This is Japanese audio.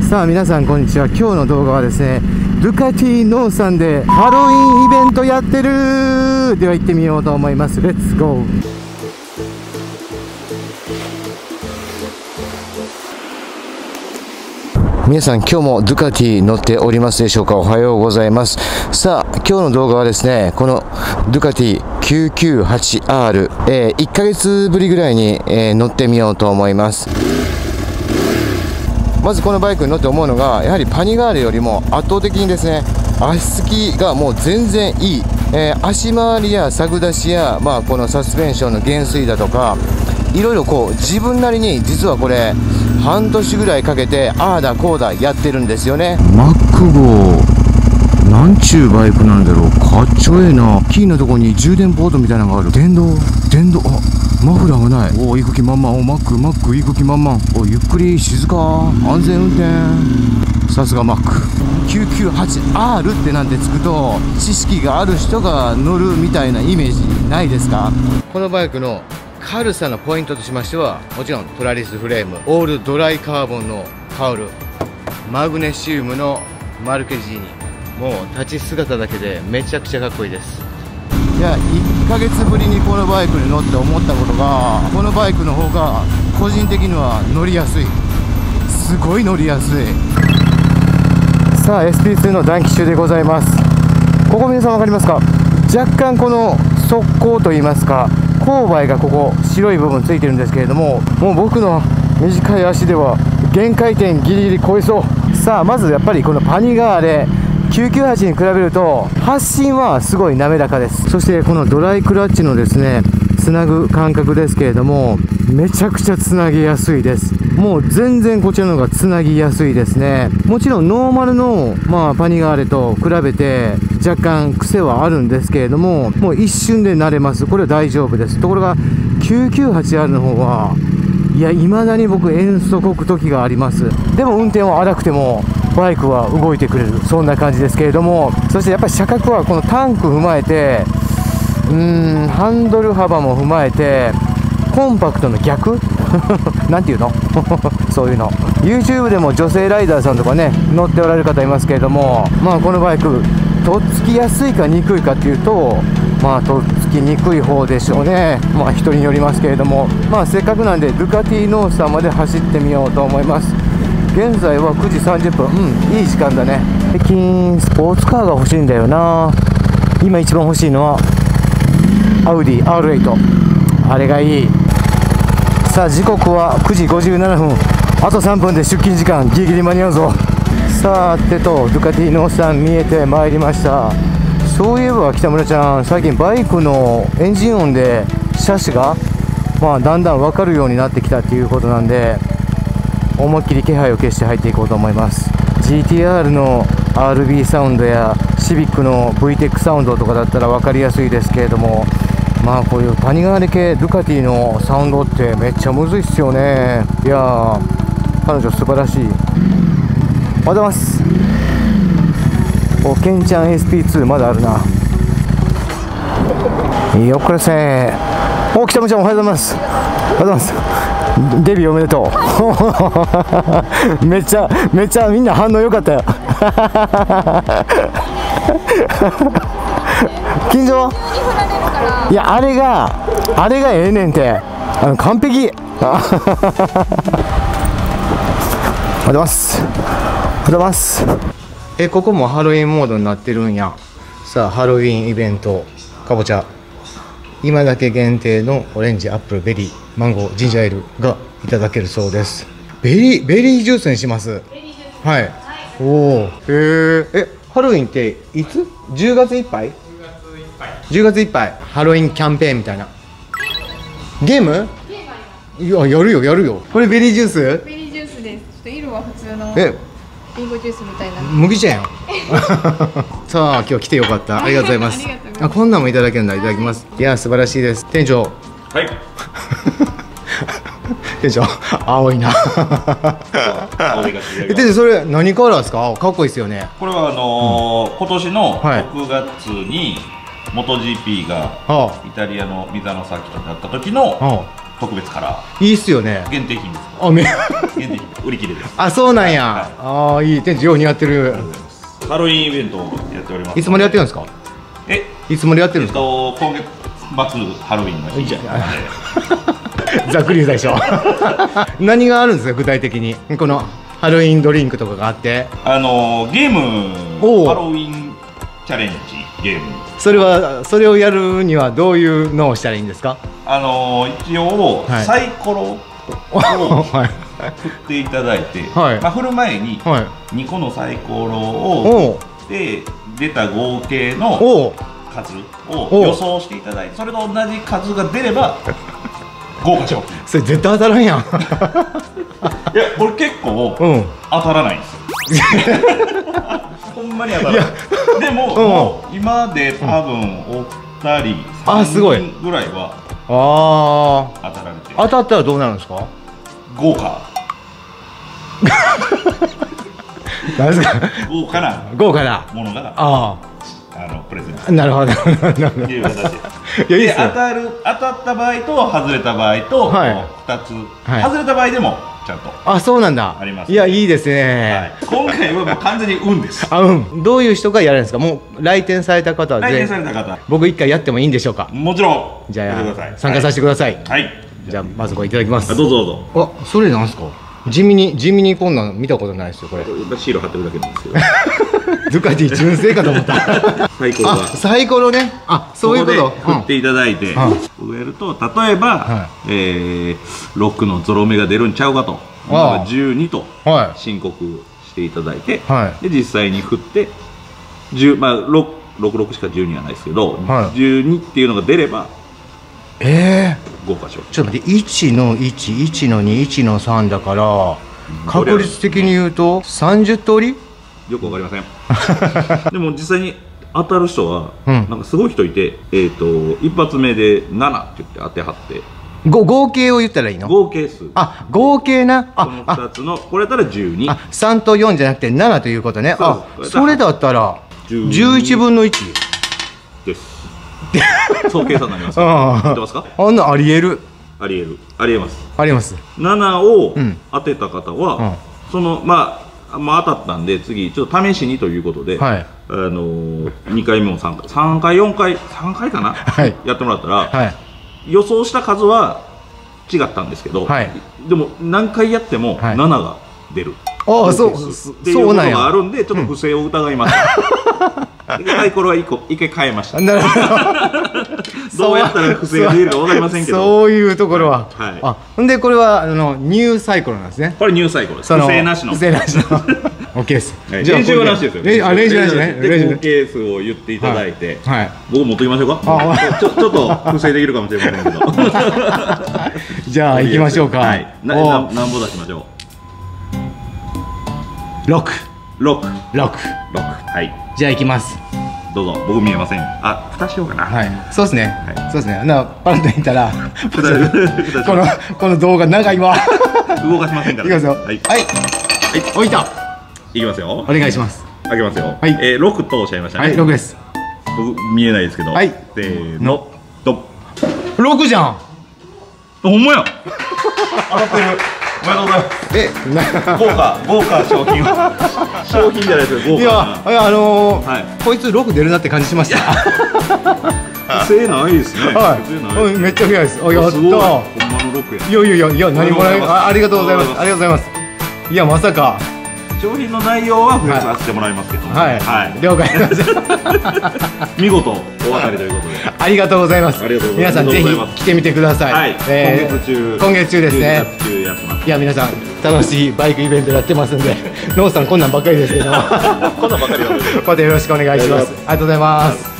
さあ皆さんこんにちは。今日の動画はですね、ドゥカティノーさんでハロウィンイベントやってる。では行ってみようと思います。レッツゴー。皆さん今日もドゥカティ乗っておりますでしょうか。おはようございます。さあ今日の動画はですね、このドゥカティ 998R、1ヶ月ぶりぐらいに、乗ってみようと思います。まずこのバイクに乗って思うのが、やはりパニガーレよりも圧倒的にですね、足つきがもう全然いい、足回りやサグ出しや、このサスペンションの減衰だとか、いろいろこう自分なりに実はこれ半年ぐらいかけてああだこうだやってるんですよね。マック号なんちゅうバイクなんだろう。かっちょええな。キーのとこに充電ポートみたいなのがある。電動、あ、マフラーがない。おお、行く気満々。お、マック行く気満々。お、ゆっくり静か、安全運転。さすがマック。 998R ってなんてつくと知識がある人が乗るみたいなイメージないですか。このバイクの軽さのポイントとしましては、もちろんトラリスフレーム、オールドライカーボンのカウル、マグネシウムのマルケジーニ、もう立ち姿だけでめちゃくちゃかっこいいです。いや、1ヶ月ぶりにこのバイクに乗って思ったことが、このバイクの方が個人的には乗りやすい。すごい乗りやすい。さあ SP2 の暖気中でございます。ここ皆さん分かりますか。若干この側溝といいますか、勾配がここ白い部分ついてるんですけれども、もう僕の短い足では限界点ギリギリ超えそう。さあまずやっぱりこのパニガーレ998に比べると発進はすごい滑らかです。そしてこのドライクラッチのですね、つなぐ感覚ですけれども、めちゃくちゃつなぎやすいです。もう全然こちらの方がつなぎやすいですね。もちろんノーマルの、パニガーレと比べて若干癖はあるんですけれども、もう一瞬で慣れます。これは大丈夫です。ところが 998R の方は、いや、未だに僕遠足置く時があります。でも運転は荒くてもバイクは動いてくれる、そんな感じですけれども、そしてやっぱり車格はこのタンク踏まえて、ハンドル幅も踏まえてコンパクトの逆なんていうのそういうの YouTube でも女性ライダーさんとかね乗っておられる方いますけれども、このバイクとっつきやすいかにくいかっていうと、とっつきにくい方でしょうね。人によりますけれども、せっかくなんでドゥカティノースターまで走ってみようと思います。現在は9時30分、いい時間だね。最近スポーツカーが欲しいんだよな。今一番欲しいのはアウディ R8、 あれがいい。さあ時刻は9時57分、あと3分で出勤時間、ギリギリ間に合うぞ。さてとドゥカティノースター見えてまいりました。そういえば北村ちゃん、最近バイクのエンジン音で車種がだんだん分かるようになってきたっていうことなんで、思いっきり気配を消して入っていこうと思います。 GTR の RB サウンドやシビックの VTEC サウンドとかだったら分かりやすいですけれども、こういうパニガーレ系ドゥカティのサウンドってめっちゃむずいっすよね。いやー、彼女素晴らしい。おはようございます。お、ケンちゃん SP2 まだあるな。よっこらせー。お、北村ちゃんおはようございます。おはようございます。デビューおめでとうめっちゃみんな反応良かったよ近所、いや、あれがええねんて。完璧おはようございます。おはようございます。ここもハロウィンモードになってるんや。さあハロウィンイベント、かぼちゃ、今だけ限定のオレンジ、アップル、ベリー、マンゴー、ジンジャーエールがいただけるそうです。ベリージュースにします。はい。おお。ハロウィンっていつ？10月いっぱい？10月いっぱい。ハロウィンキャンペーンみたいな。ゲーム？いや、やるよ。これベリージュース？ ベリージュースです。ちょっと色は普通のリンゴジュースみたいな。 麦茶やんさあ今日来てよかった。ありがとうございます。こんなんもいただけるんだ。いただきます。いや、素晴らしいです。店長。はい。店長、青いな。店長、それ何カラーですか？かっこいいですよね。 これは今年の6月にMotoGP がイタリアのミザノサーキットであった時の特別カラいいっすよね。 ー限定品です。 あ、 限定品売り切れです。 あ、そうなんや。ああ、いい、店長よう似合ってる。 ハロウィンイベントをやっております。 いつまでやってるんですか。いつまでやってるんですか。 今月末ハロウィンの日ざっくり最初。何があるんですか、具体的に。このハロウィンドリンクとかがあって。 ゲームハロウィンチャレンジゲーム。 それをやるにはどういうのをしたらいいんですか。 一応、サイコロを振っていただいて、振る前に2個のサイコロをで出た合計の数を予想していただいて、それと同じ数が出れば豪華賞金。 それ絶対当たらんやん。いや、 これ結構当たらないんですよ。ほんまに当たらない。でも今で多分お二人3人ぐらいは当たられてる。当たったらどうなるんですか。豪華。 何ですか。豪華なものがプレゼント。 なるほど。 いう形で当たった場合と外れた場合と2つ、外れた場合でもちゃんと。あ、そうなんだ。あります。いや、いいですね。今回はもう完全に運です。あ、どういう人がやるんですか。もう来店された方は。来店された方。僕一回やってもいいんでしょうか。もちろん。じゃあ参加させてください。はい。じゃあまずこれいただきます。どうぞどうぞ。あ、それなんですか。地味にこんなん見たことないですよ、これ。シール貼ってるだけなんですけど。ドゥカティ純正かと思った。サイコロが。サイコロね。あ、そういうこと。振っていただいて、植えると、例えば、6のゾロ目が出るんちゃうかと。12と申告していただいて、で実際に振って、まあ66しか12はないですけど、12っていうのが出れば。豪華賞。ちょっと待って、1の1、1の2、1の3だから、確率的に言うと30通り？よくわかりません。でも実際に当たる人は、なんかすごい人いて、一発目で7って言って当てはって。合計を言ったらいいの？合計数。あ、合計な。この2つの、これだったら12。あ、3と4じゃなくて7ということね。あ、それだったら11分の1です。そう計算になります。知ってますか？あんなありえる。ありえる。ありえます。あります。7を当てた方は、そのまあ当たったんで、次ちょっと試しにということで、2回目も3回4回3回かな、やってもらったら、予想した数は違ったんですけど、でも何回やっても7が出る。ああ、そうっていうことがあるんで、ちょっと不正を疑いました。サイコロは1回変えました。なるほど。どうやったら不正が出るか分かりませんけど。そういうところは。あ、ほんでこれはニューサイコロなんですね。これニューサイコロです。不正なしの。不正なしの。OK です。練習はなしですよ。練習なしね。で合計数を言っていただいて、僕持っときましょうか。ちょっと不正できるかもしれませんけど。じゃあ行きましょうか。何ぼ出しましょう。6。はい。じゃあ行きます。どうぞ。僕見えません。あ、蓋しようかな。はい。そうですね。そうですね。パラッと見たらこの動画長いわ。動かしませんから。いきますよ。はい。置いた。いきますよ。お願いします。開けますよ。はい。6とおっしゃいましたね。はい、6です。僕見えないですけど。はい。せーの。6じゃん。ほんまや。当たってる。おめでとうございます。豪華商品商品じゃないですよ。豪華。いや、こいつ6出るなって感じしました。不正ないですね。はい。めっちゃ早いです。あ、やった。ほんまの6や。いや何もらえ、ありがとうございます。ありがとうございます。いや、まさか。商品の内容は増やさせてもらいますけど。はい。了解。見事お当たりということで。ありがとうございます。皆さんぜひ来てみてください。今月中ですね。いや、皆さん楽しいバイクイベントやってますんで、ノーさんこんなんばっかりですけど、こんなんばっかりまたよろしくお願いします。ありがとうございます。